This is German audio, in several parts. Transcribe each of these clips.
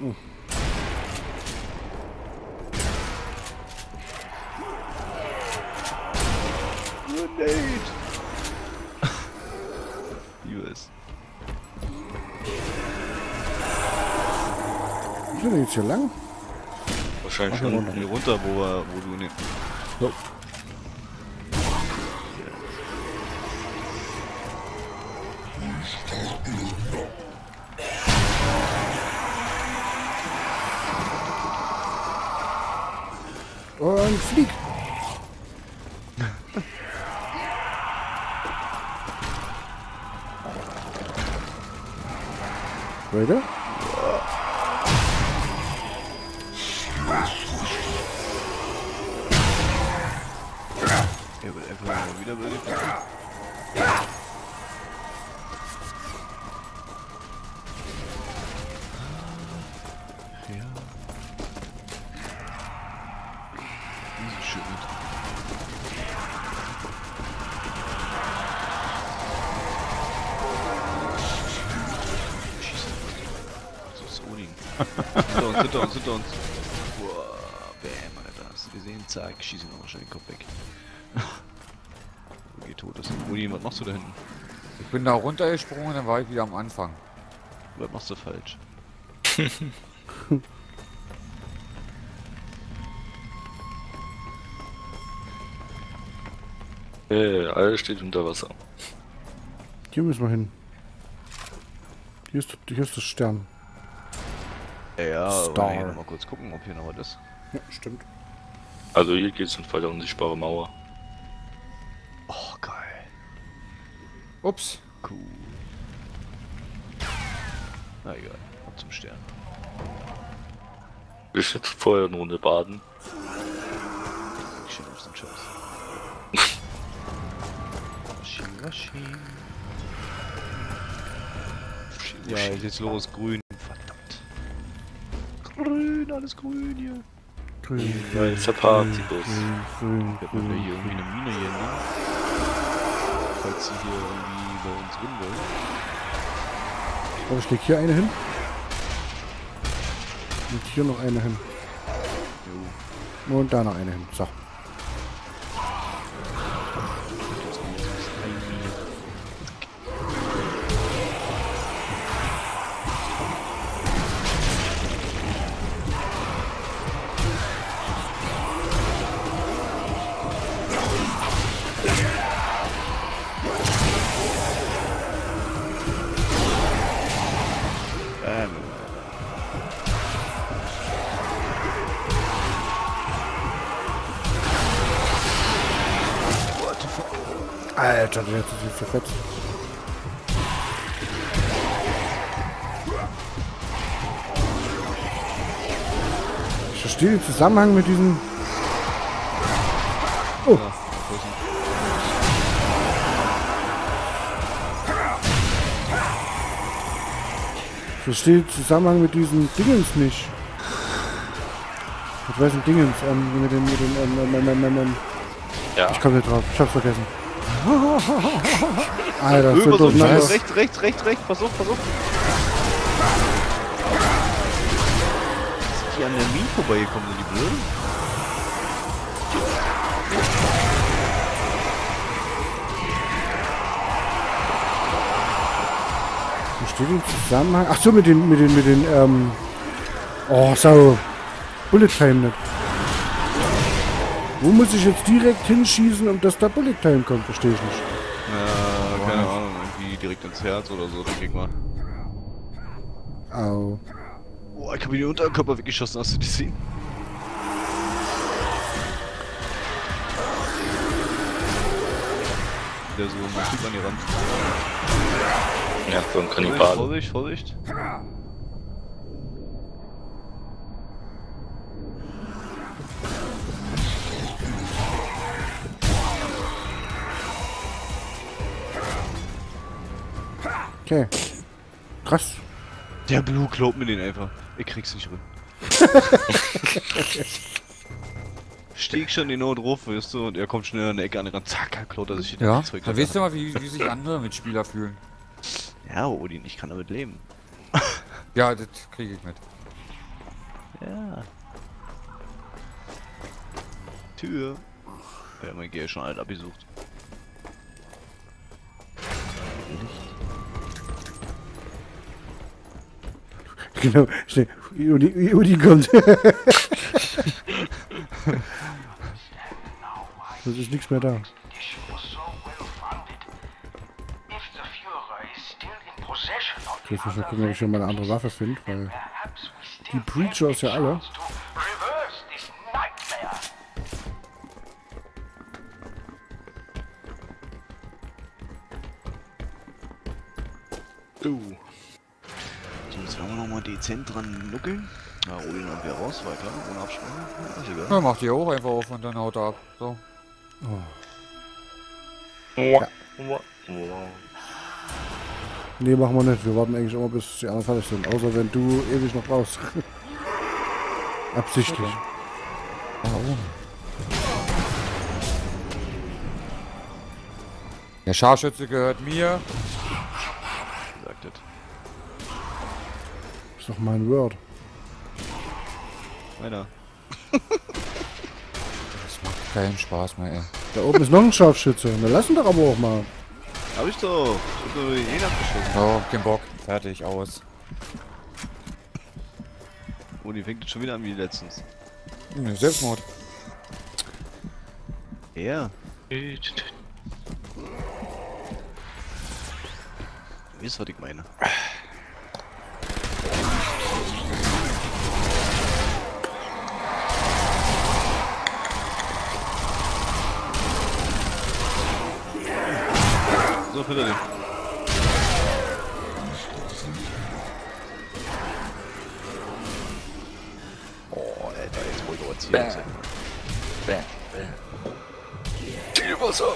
Grenade! Liebe es. Wie sind wir jetzt hier lang? Wahrscheinlich Ach, schon. Hier runter, wo du nicht. So. Und flieg! Weiter? Er wird einfach mal wieder belebt. Ja. So schön. Schießen. So ist Odin. Hinter uns. Boah, bam, Alter. Hast du gesehen? Zack, schieß ihn noch schnell den Kopf weg. Geht tot ist. Odin, was machst du da hinten? Ich bin da runtergesprungen, dann war ich wieder am Anfang. Was machst du falsch? Alles steht unter Wasser. Hier müssen wir hin. Hier ist das Stern. Ja, Star. aber hier noch mal kurz gucken, ob hier noch was ist. Ja, stimmt. Also hier geht's um Fall der unsichtbare Mauer. Oh, geil. Ups. Cool. Na egal, ab zum Stern. Willst du jetzt vorher eine Runde baden? Ich schön auf den Scheiß. Washi. Ja, jetzt geht's los, grün. Verdammt. Grün, alles grün hier. Grün, Ja, jetzt der Partybus. grün, Wir haben hier irgendwie eine Mine hier, ne? Falls sie hier irgendwie bei uns drin wollen. Aber ich leg hier eine hin. Und hier noch eine hin. Jo. Und da noch eine hin. So. Das kommt jetzt ein bisschen Mine. Alter, der hat sich zerfetzt. Ich verstehe den Zusammenhang mit diesem... Oh. Ich verstehe den Zusammenhang mit diesen Dingens nicht. Mit welchen Dingens? Ja. Ich komme nicht drauf, ich hab's vergessen. Alter, das wird so durcheinander. rechts, pass auf. Sind die an der Mine vorbeigekommen, sind die blöd? Wo steht den Zusammenhang? Ach so, mit den, oh, so. Bullet Time nicht. Wo muss ich jetzt direkt hinschießen, um dass da Bullet Time kommt? Verstehe ich nicht. Ja, keine Ahnung, irgendwie direkt ins Herz oder so, denke ich mal. Au. Boah, ich hab mir den Unterkörper weggeschossen, hast du die gesehen? Wieder so ein Typ an die Rand. Ja, so ein Kannibal. Vorsicht. Okay. Krass. Der Blue glaubt mir den einfach. Ich krieg's nicht rein. Stieg schon genau drauf, weißt du, und er kommt schnell an der Ecke an den Rand. Zack, klaut er sich Ja, das Zeug. da weißt du mal, wie sich andere Mitspieler fühlen. Ja, Odin, ich kann damit leben. Ja, das kriege ich mit. Ja. Tür. Ja, mein Gear ist schon alt abgesucht. Genau, schnell. Udi kommt. Es ist nichts mehr da. Jetzt muss ich mal gucken, ob ich schon mal eine andere Waffe finde, weil die Preachers ja alle. So, jetzt werden wir nochmal dezent dran nuckeln. Na, holen wir wieder raus, weiter, ohne Absprache. Ja, ist egal. Ja, macht die auch einfach auf und dann haut er ab. So. Ja. Nee, machen wir nicht. Wir warten eigentlich immer bis die anderen fertig sind. Außer wenn du ewig noch brauchst. Absichtlich. Warum? Der Scharfschütze gehört mir. Sagt das. Ist doch mein Word. Meiner. Das macht keinen Spaß mehr, ey. Da oben ist noch ein Scharfschütze. Na, lass ihn doch aber auch mal. Hab ich doch. Ich hab nur den abgeschossen. Oh, kein Bock. Fertig, aus. Oh, die fängt jetzt schon wieder an wie letztens. Selbstmord. Ja. Du weißt, was ich meine. So, bitte den. Oh, Alter, jetzt wollte ich hier sein. Zielwasser.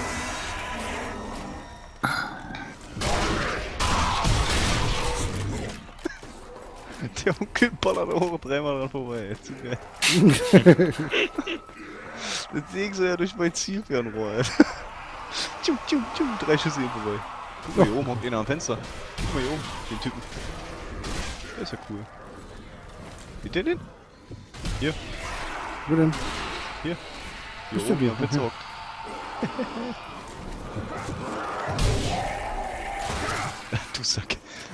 Der Onkel ballert hoch dreimal dran vorbei. Zu geil. Das Ding so ja durch mein Zielfernrohr, Alter. Tschum, tschum, tschum, 3 Schüsse hier vorbei. Guck mal, hier oben hockt einer am Fenster. Guck mal hier oben, den Typen. Der ist ja cool. Seht ihr den? Hier, Wo denn? hier. Hier Ist der oben hier? am Fenster hockt. Du Sack.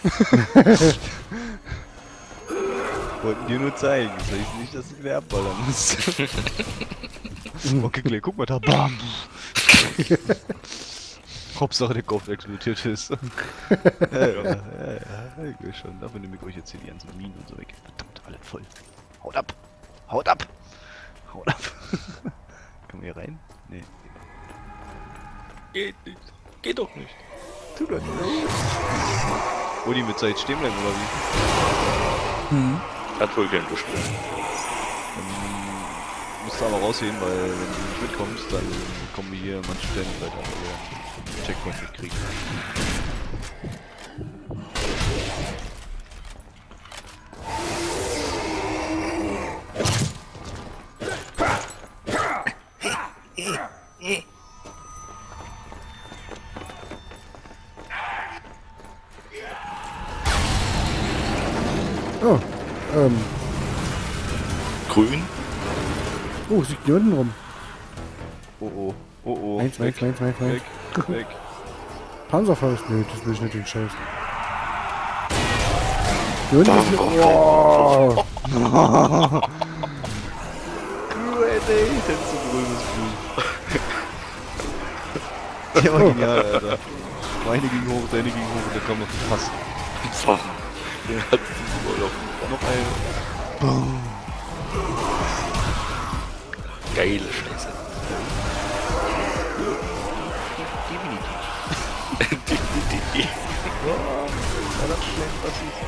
Wollten dir nur zeigen. Das heißt nicht, dass du wieder abballern musst. Okay, Clay, guck mal da. Bam! Hauptsache der Kopf explodiert ist. ja, ich will schon. Dafür nehme ich euch jetzt hier die ganzen Minen und so weg. Verdammt, alle voll. Haut ab! Haut ab! Haut ab! Kommen wir hier rein? Nee. Geht nicht. Geht doch nicht. Tu das nicht. Uli, mit Zeit stehen bleiben oder wie? Hat wohl keinen Durchbruch. Musst du aber rausgehen, weil wenn du nicht mitkommst, dann kommen wir hier an manchen Stellen weiter, weil wir einen Checkpoint mitkriegen. Oh, Grün. oh, es liegt hier unten rum. Oh oh, oh oh. Meins. Weg, weg. Panzerfaust? Nee, das will ich nicht, den Scheiß. Hier unten ist oh. Grenade, hättest du grünes Blut. Der war genial, Alter. Meine ging hoch, deine ging hoch und der kam noch gepasst. Der hat wohl Noch ein. Boom. geile Scheiße. Definitiv. Wow, das ist schlecht passiert.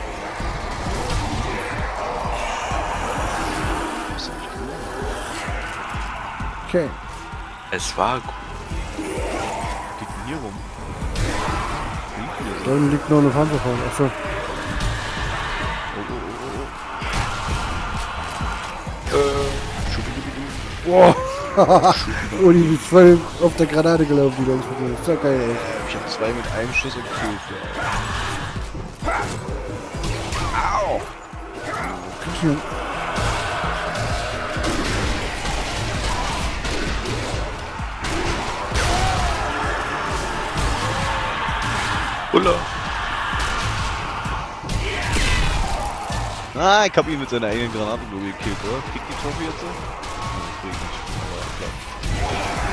Okay. Es war gut. Was liegt denn hier rum? Da unten liegt noch eine Panzerfaust. Achso. Boah. Oh, die ist voll auf der Granate gelaufen wieder. Das ist so geil, ey. Ich hab 2 mit einem Schuss und gekillt. Krieg ich hier Ulla. Ah, ich hab ihn mit seiner eigenen Granatenblume gekillt, oder? Kriegt die Trophy jetzt so? Nee, krieg ich nicht. Aber klar.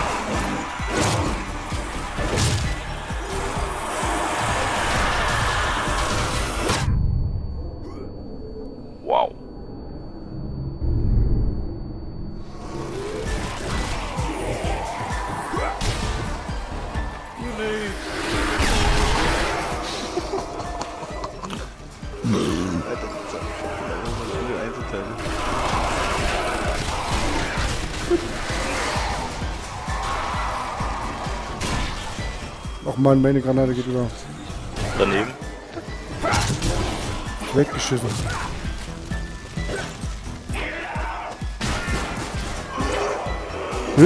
Wow. Alter, das ist viele Einzelteile. Ach man, meine Granate geht über. Daneben. Weggeschissen. Hm?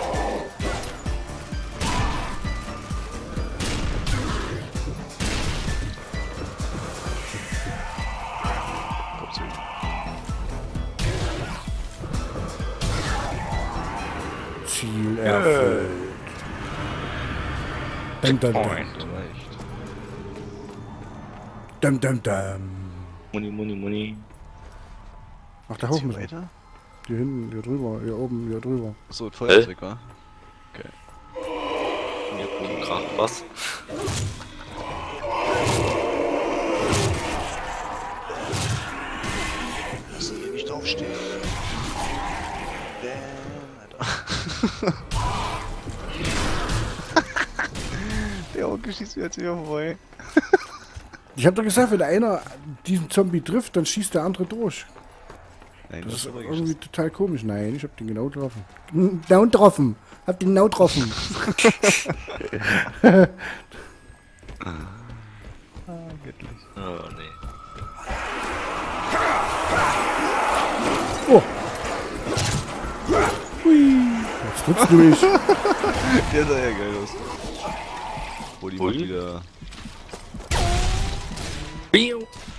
Kommst du hin? Ziel erfüllt. Dum, dum, dum. Point. Reicht. Dum, dum, dum. Muni, Muni, Muni. Ach, da hoch Hier müssen wir. weiter? Hier hinten, hier drüber, hier oben, hier drüber. Achso, das Feuerzeug, wa? Okay. Hier oben gerade was. Müssen hier nicht draufstehen. Damn, Alter. Der Onkel schießt mir jetzt wieder vorbei. Ich hab doch gesagt, wenn einer diesen Zombie trifft, dann schießt der andere durch. Nein, Das ist aber irgendwie total komisch. Nein, ich hab den genau getroffen. Genau getroffen. Hab den genau getroffen. göttlich. Oh, nee. Oh. Hui. Jetzt tut's durch. Der sah ja geil aus. Wo die Ui. macht wieder. Bio.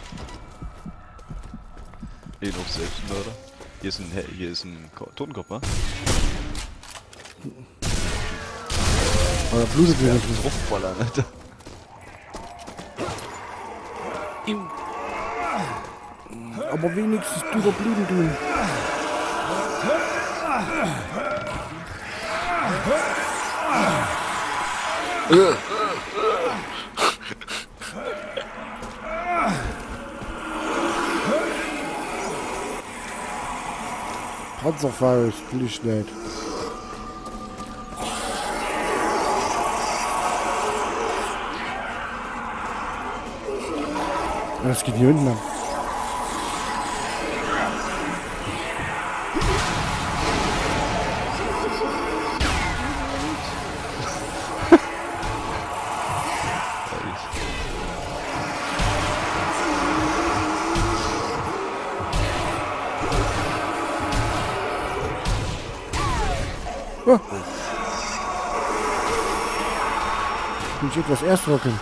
Den auf Selbstmörder. Hier ist ein Totenkopf, wa? Aber blutet mir nicht. Fruchtballern, Alter. Aber wenigstens drüber bluten tun. Panzerfaust, will ich nicht. Das geht hier hinten lang. Oh. Bin ich etwas erst rocken.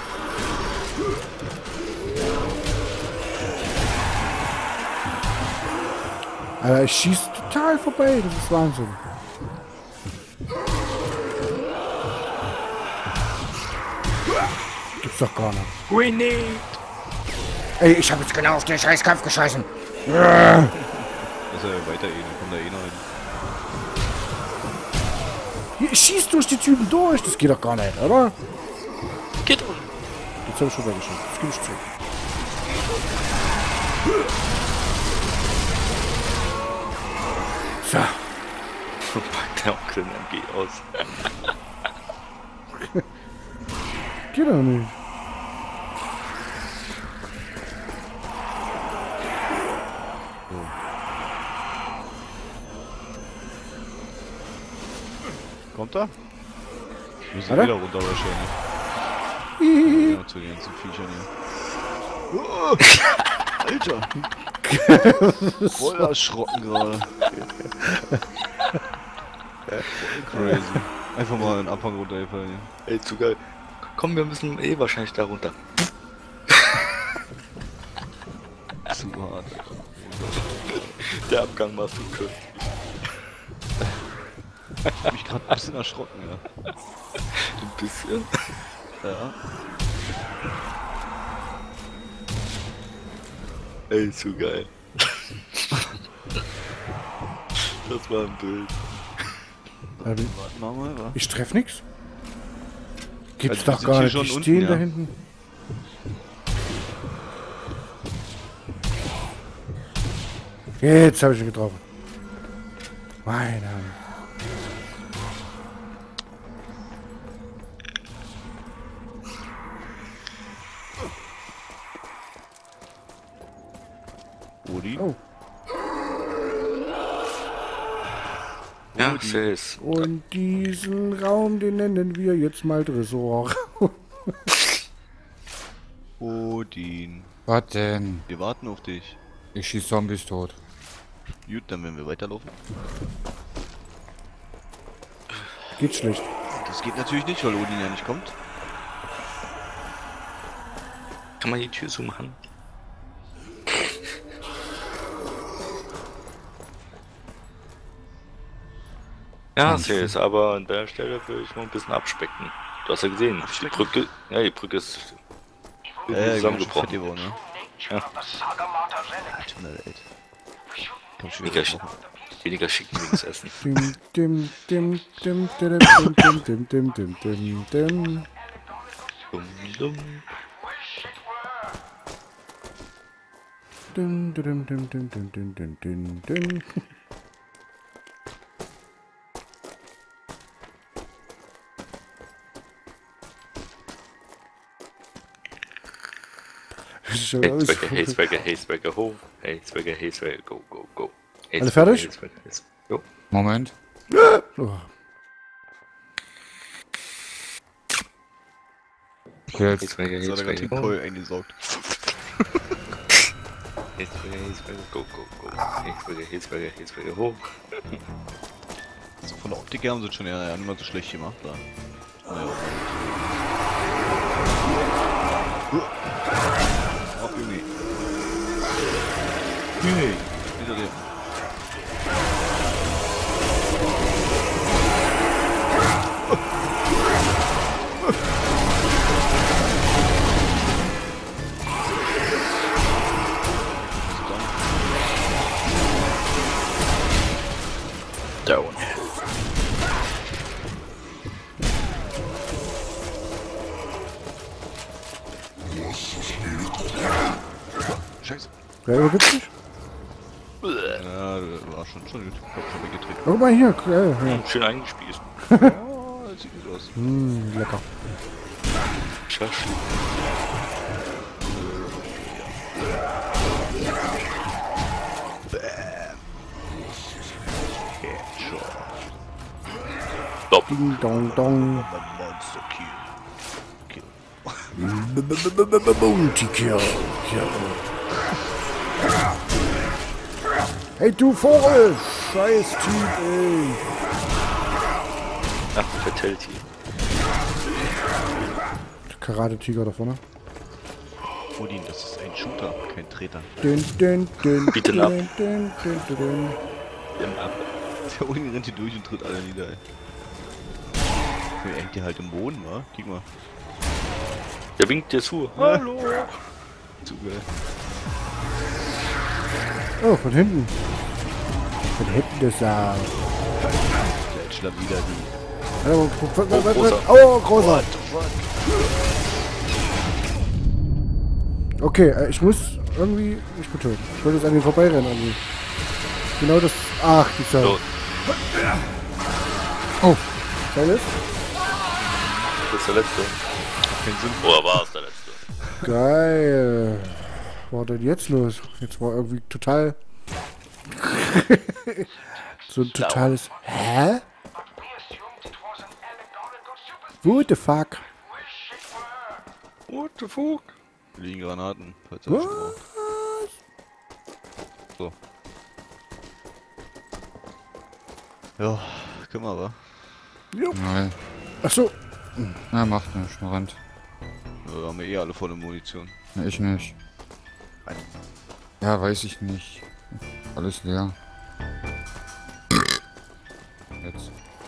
Aber ich schießt total vorbei, das ist Wahnsinn. Gibt's doch gar nicht. Grenade. Ey, ich habe jetzt genau auf den Scheißkampf geschossen. Das ist ja weiter eh, dann kommt da eh noch hin. Hier, schießt durch die Typen durch, das geht doch gar nicht, oder? Geht doch. Jetzt habe ich schon weggeschossen, das gebe ich zu. So, Packt der Onkel den MG aus. geht doch nicht. Kommt er? Müssen Warte. wieder runter wahrscheinlich. Ja, zu den ganzen Viechern hier. Alter! Voll erschrocken gerade. Voll crazy. Einfach mal einen Abhang runtergefallen hier. Ey, zu geil. Komm, wir müssen eh wahrscheinlich da runter. Zu hart. Der Abgang war zu kurz. Ich hab mich gerade ein bisschen erschrocken, ja. Ein bisschen. Ja. Ey, zu geil. Das war ein Bild. Also, Machen wir, wa? ich treff nix. Gibt's Also, wir doch sind gar hier nicht. schon Die unten, stehen ja. da hinten. Jetzt habe ich ihn getroffen. Meine Hand. Odin? Oh. Ja, Sales. Und diesen Raum, den nennen wir jetzt mal Tresor. Odin. Was denn? Wir warten auf dich. Ich schieß Zombies tot. Gut, dann werden wir weiterlaufen. Geht schlecht. Das geht natürlich nicht, weil Odin ja nicht kommt. Kann man die Tür zumachen? Ja, Sales, aber an der Stelle will ich noch ein bisschen abspecken. Du hast ja gesehen, die Abspecken? Brücke, ja, die Brücke ist Zusammengebrochen. zusammengebrochen. Ne? Ja. Alter, Welt. Komm schon Weniger, wieder. weniger schicken wegen Essen. Dim, dim, dim, dim, dim, dim, dim, dim, dim, dim, dim. Dumm, dumm. Dim, dim, dim, dim, dim, dim, dim, dim, dim. Hazeberger, ho. Hazeberger, go, go, go. Alle fertig? Jo. Moment. Oh. Okay, jetzt. Hazeberger, Jetzt hat er gerade den go. Keul eingesaugt. Hazeberger, go, go, go. Hazeberger, ho. Also von der Optik her haben sie es schon ja nicht mal so schlecht gemacht. Da. Naja. Auf irgendwie. Nee, hinter dem. Down. Scheiße. Wer übergibt's nicht? Ja, war schon gut. Ich hab schon weggetreten. Guck mal hier. Ja. Schön eingespießt. Oh, das sieht gut aus. Lecker. Schasch. Headshot. Stopp. Ding, dong, dong. Monster Kill. Bounty Kill. Hey du Vogel! Scheiß Typ, ey! Ach, Fatality. Karate-Tiger da vorne. Odin, das ist ein Shooter, kein Treter. Dün, dün, dün, Beaten up. dün, dün, dün, dün, dün. Der Odin rennt hier durch und tritt alle nieder, ey. Der hängt hier halt im Boden, wa? Guck mal. Der winkt dir zu. Hallo. Zu geil. Oh, von hinten. Von hinten das da. Der schlapp wieder die. großer. Oh, großer. Okay, ich muss irgendwie mich betöten. Ich will jetzt an den vorbeirennen. Irgendwie. Genau das. Ach, die Zeit. So, Oh, kleines. das ist der letzte. Kein Sinn. Oder war es der letzte? Geil. Was war denn jetzt los? Jetzt war irgendwie total. So ein totales. Hä? What the fuck? What the fuck? Hier liegen Granaten, falls er das braucht. So. Ja, können wir aber. Nein. Achso. Na, macht nicht. Rennt. Ja, wir haben ja eh alle volle Munition. Na, ich nicht. Ja, weiß ich nicht. Alles leer. Jetzt.